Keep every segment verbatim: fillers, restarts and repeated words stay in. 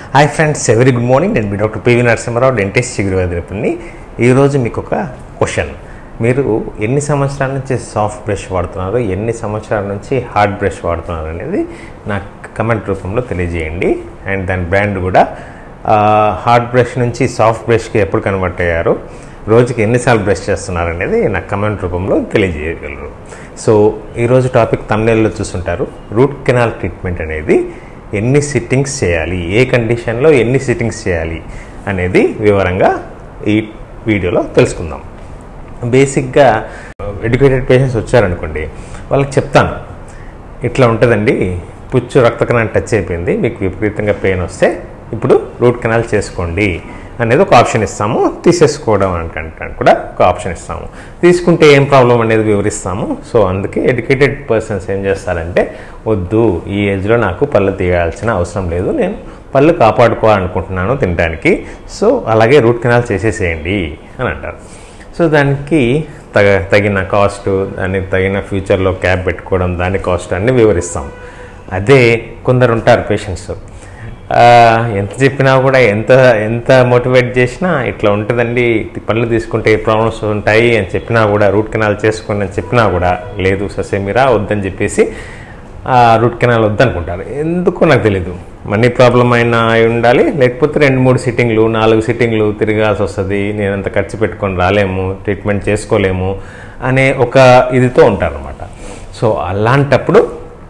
Hi friends, very good morning. నేను doctor P V Narasimha Rao dentist చిగురువ్యాధి. ఈ రోజు మీకు ఒక క్వశ్చన్. మీరు ఎన్ని సంవత్సరాల నుంచి సాఫ్ట్ బ్రష్ వాడుతున్నారు, ఎన్ని సంవత్సరాల నుంచి హార్డ్ బ్రష్ వాడుతున్నారు అనేది నాకు కమెంట్ రూపంలో తెలియజేయండి. అండ్ దాని బ్రాండ్ కూడా హార్డ్ బ్రష్ నుంచి సాఫ్ట్ బ్రష్కి ఎప్పుడు కన్వర్ట్ అయ్యారు, రోజుకి ఎన్నిసార్లు బ్రష్ చేస్తున్నారు అనేది నాకు కమెంట్ రూపంలో తెలియజేయగలరు. సో ఈరోజు టాపిక్ థంబ్నెయిల్లో చూస్తుంటారు. రూట్ కెనాల్ ట్రీట్మెంట్ అనేది ఎన్ని సిట్టింగ్స్ చేయాలి, ఏ కండిషన్లో ఎన్ని సిట్టింగ్స్ చేయాలి అనేది వివరంగా ఈ వీడియోలో తెలుసుకుందాం. బేసిక్గా ఎడ్యుకేటెడ్ పేషెంట్స్ వచ్చారనుకోండి, వాళ్ళకి చెప్తాను ఇట్లా ఉంటుందండి, పుచ్చు రక్త కెనాల్ టచ్ అయిపోయింది, మీకు విపరీతంగా పెయిన్ వస్తే ఇప్పుడు రూట్ కెనాల్ చేసుకోండి అనేది ఒక ఆప్షన్ ఇస్తాము. తీసేసుకోవడం అనుకంటే కూడా ఒక ఆప్షన్ ఇస్తాము. తీసుకుంటే ఏం ప్రాబ్లం అనేది వివరిస్తాము. సో అందుకే ఎడ్యుకేటెడ్ పర్సన్స్ ఏం చేస్తారంటే, వద్దు ఈ ఏజ్లో నాకు పళ్ళు తీయాల్సిన అవసరం లేదు, నేను పళ్ళు కాపాడుకోవాలనుకుంటున్నాను తినడానికి, సో అలాగే రూట్ కెనాల్ చేసేసేయండి అని అంటారు. సో దానికి తగ తగిన కాస్ట్, దానికి తగిన ఫ్యూచర్లో క్యాప్ పెట్టుకోవడం, దాని కాస్ట్ అన్నీ వివరిస్తాం. అదే కొందరు ఉంటారు పేషెంట్స్, ఎంత చెప్పినా కూడా, ఎంత ఎంత మోటివేట్ చేసినా ఇట్లా ఉంటుందండి, పళ్ళు తీసుకుంటే ప్రాబ్లమ్స్ ఉంటాయి అని చెప్పినా కూడా, రూట్ కెనాల్ చేసుకోండి అని చెప్పినా కూడా, లేదు ససేమిరా వద్దని చెప్పేసి రూట్ కెనాల్ వద్దనుకుంటారు. ఎందుకో నాకు తెలీదు, మనీ ప్రాబ్లం అయినా అయి ఉండాలి, లేకపోతే రెండు మూడు సిట్టింగ్లు నాలుగు సిట్టింగ్లు తిరగాల్సి వస్తుంది, నేను అంత ఖర్చు పెట్టుకొని రాలేము, ట్రీట్మెంట్ చేసుకోలేము అనే ఒక ఇదితో ఉంటారన్నమాట. సో అలాంటప్పుడు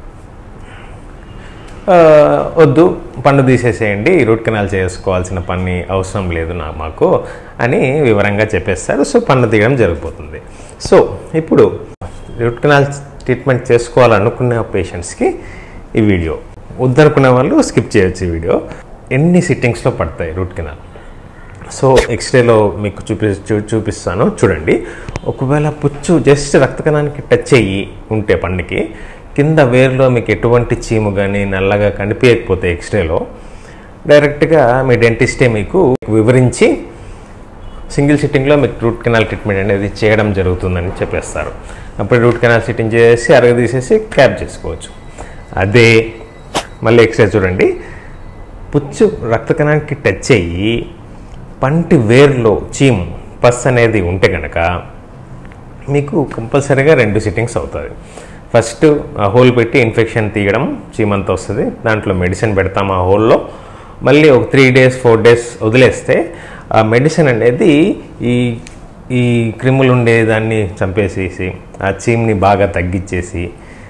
వద్దు, పన్ను తీసేసేయండి, రూట్ కెనాల్ చేసుకోవాల్సిన పని అవసరం లేదు నా మాకు అని వివరంగా చెప్పేస్తారు. సో పన్ను తీయడం జరిగిపోతుంది. సో ఇప్పుడు రూట్ కెనాల్ ట్రీట్మెంట్ చేసుకోవాలనుకునే పేషెంట్స్కి ఈ వీడియో, వద్దనుకునే వాళ్ళు స్కిప్ చేయొచ్చు ఈ వీడియో. ఎన్ని సిట్టింగ్స్లో పడతాయి రూట్ కెనాల్? సో ఎక్స్రేలో మీకు చూపి చూ చూపిస్తాను చూడండి. ఒకవేళ పుచ్చు జస్ట్ రక్త కణానికి టచ్ అయ్యి ఉంటే పన్నుకి, కింద వేరులో మీకు ఎటువంటి చీము కానీ నల్లగా కనిపించకపోతే ఎక్స్రేలో డైరెక్ట్గా మీ డెంటిస్టే మీకు వివరించి సింగిల్ సిట్టింగ్లో మీకు రూట్ కెనాల్ ట్రీట్మెంట్ అనేది చేయడం జరుగుతుందని చెప్పేస్తారు. అప్పుడు రూట్ కెనాల్ సిట్టింగ్ చేసి అరగ తీసేసి క్యాప్ చేసుకోవచ్చు. అదే మళ్ళీ ఎక్స్రే చూడండి, పుచ్చు రక్త కణానికి టచ్ అయ్యి పంటి వేరులో చీము పస్ అనేది ఉంటే కనుక మీకు కంపల్సరీగా రెండు సిట్టింగ్స్ అవుతుంది. ఫస్ట్ ఆ హోల్ పెట్టి ఇన్ఫెక్షన్ తీయడం, చీమంతా వస్తుంది, దాంట్లో మెడిసిన్ పెడతాం ఆ హోల్లో. మళ్ళీ ఒక త్రీ డేస్ ఫోర్ డేస్ వదిలేస్తే ఆ మెడిసిన్ అనేది ఈ ఈ క్రిములు ఉండేదాన్ని చంపేసేసి ఆ చీమ్ని బాగా తగ్గించేసి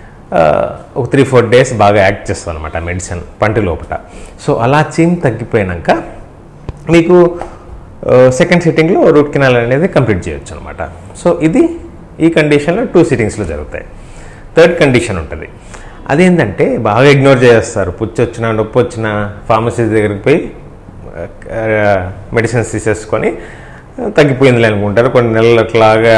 ఒక త్రీ ఫోర్ డేస్ బాగా యాక్ట్ చేస్తుంది అనమాట ఆ మెడిసిన్ పంటి లోపల. సో అలా చీమ్ తగ్గిపోయాక మీకు సెకండ్ సిట్టింగ్లో రూట్ కెనాల్ అనేది కంప్లీట్ చేయొచ్చు అనమాట. సో ఇది ఈ కండిషన్లో టూ సిట్టింగ్స్లో జరుగుతాయి. థర్డ్ కండిషన్ ఉంటుంది, అదేంటంటే బాగా ఇగ్నోర్ చేస్తారు. పుచ్చు వచ్చినా నొప్పి వచ్చినా ఫార్మసీ దగ్గరికి పోయి మెడిసిన్స్ తీసేసుకొని తగ్గిపోయింది అనుకుంటారు. కొన్ని నెలలు అట్లాగా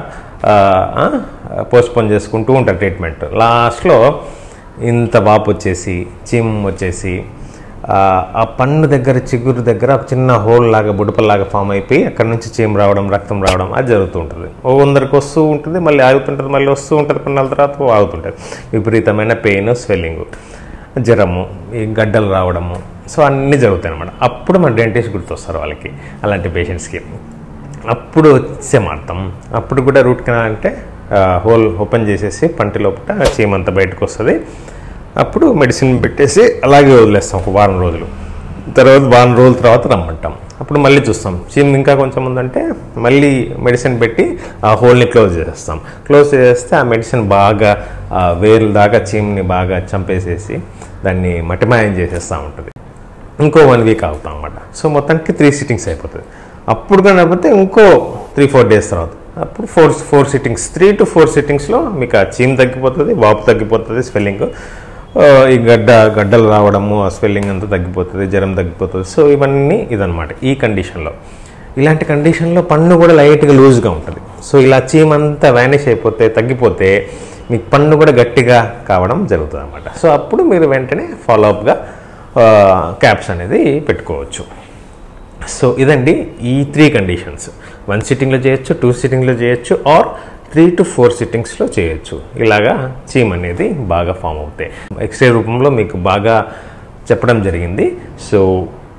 పోస్ట్పోన్ చేసుకుంటూ ఉంటారు ట్రీట్మెంట్. లాస్ట్లో ఇంత వాపు వచ్చేసి చీమ్ వచ్చేసి ఆ పన్ను దగ్గర చిగురు దగ్గర ఒక చిన్న హోల్ లాగా బుడపల్లాగా ఫామ్ అయిపోయి అక్కడ నుంచి చీమ్ రావడం, రక్తం రావడం అది జరుగుతూ ఉంటుంది. ఓ కొందరికి వస్తూ ఉంటుంది, మళ్ళీ ఆగుతుంటుంది, మళ్ళీ వస్తూ ఉంటుంది, కొన్నాళ్ళ తర్వాత ఆగుతుంటుంది. విపరీతమైన పెయిన్, స్వెల్లింగ్, జ్వరము, ఈ గడ్డలు రావడము, సో అన్నీ జరుగుతాయి అన్నమాట. అప్పుడు మన డెంటిస్ట్ గుర్తొస్తారు వాళ్ళకి, అలాంటి పేషెంట్స్కి. అప్పుడు వచ్చే మాత్రం అప్పుడు కూడా రూట్ కెనాల్ అంటే హోల్ ఓపెన్ చేసేసి పంటి లోపల చీమంతా బయటకు వస్తుంది. అప్పుడు మెడిసిన్ పెట్టేసి అలాగే వదిలేస్తాం ఒక వారం రోజులు. తర్వాత వారం రోజుల తర్వాత రమ్మంటాం. అప్పుడు మళ్ళీ చూస్తాం చీమ్ ఇంకా కొంచెం ఉందంటే మళ్ళీ మెడిసిన్ పెట్టి ఆ హోల్ని క్లోజ్ చేసేస్తాం. క్లోజ్ చేస్తే ఆ మెడిసిన్ బాగా వేలు దాకా చీమ్ని బాగా చంపేసేసి దాన్ని మటిమాయం చేసేస్తూ ఉంటుంది. ఇంకో వన్ వీక్ అవుతాం అన్నమాట. సో మొత్తానికి త్రీ సిట్టింగ్స్ అయిపోతుంది. అప్పుడు కాకపోతే ఇంకో త్రీ ఫోర్ డేస్ తర్వాత అప్పుడు four four sittings three to four సిట్టింగ్స్లో మీకు ఆ చీమ్ తగ్గిపోతుంది, వాపు తగ్గిపోతుంది, స్వెల్లింగ్, ఈ గడ్డ గడ్డలు రావడము, ఆ స్వెల్లింగ్ అంతా తగ్గిపోతుంది, జ్వరం తగ్గిపోతుంది. సో ఇవన్నీ ఇదనమాట ఈ కండిషన్లో. ఇలాంటి కండిషన్లో పన్ను కూడా లైట్గా లూజ్గా ఉంటుంది. సో ఇలా చీమ్ అంతా వ్యానిష్ అయిపోతే, తగ్గిపోతే మీకు పన్ను కూడా గట్టిగా కావడం జరుగుతుంది అన్నమాట. సో అప్పుడు మీరు వెంటనే ఫాలోఅప్గా క్యాప్స్ అనేది పెట్టుకోవచ్చు. సో ఇదండి ఈ త్రీ కండిషన్స్. వన్ సిట్టింగ్లో చేయొచ్చు, టూ సిట్టింగ్లో చేయొచ్చు, ఆర్ త్రీ టు ఫోర్ సిట్టింగ్స్లో చేయొచ్చు. ఇలాగా చీమ్ అనేది బాగా ఫామ్ అవుతాయి. ఎక్స్రే రూపంలో మీకు బాగా చెప్పడం జరిగింది. సో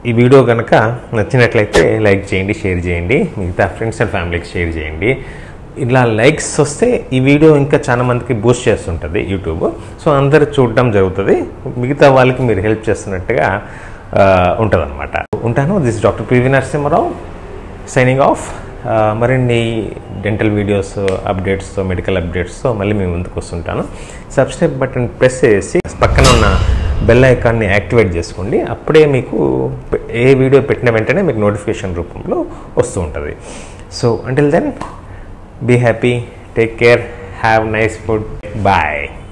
ఈ వీడియో కనుక నచ్చినట్లయితే లైక్ చేయండి, షేర్ చేయండి, మిగతా ఫ్రెండ్స్ అండ్ ఫ్యామిలీకి షేర్ చేయండి. ఇలా లైక్స్ వస్తే ఈ వీడియో ఇంకా చాలా మందికి బూస్ట్ చేస్తుంటుంది యూట్యూబ్. సో అందరూ చూడడం జరుగుతుంది, మిగతా వాళ్ళకి మీరు హెల్ప్ చేస్తున్నట్టుగా ఉంటుంది అనమాట. ఉంటాను. This doctor P V Narasimha Rao signing off. మరిన్ని డెంటల్ వీడియోస్, అప్డేట్స్తో, మెడికల్ అప్డేట్స్తో మళ్ళీ మేము ముందుకు వస్తుంటాను. సబ్స్క్రైబ్ బటన్ ప్రెస్ చేసి పక్కన ఉన్న బెల్ ఐకాన్ని యాక్టివేట్ చేసుకోండి. అప్పుడే మీకు ఏ వీడియో పెట్టిన వెంటనే మీకు నోటిఫికేషన్ రూపంలో వస్తూ ఉంటుంది. So until then, be happy, take care, have nice food, bye.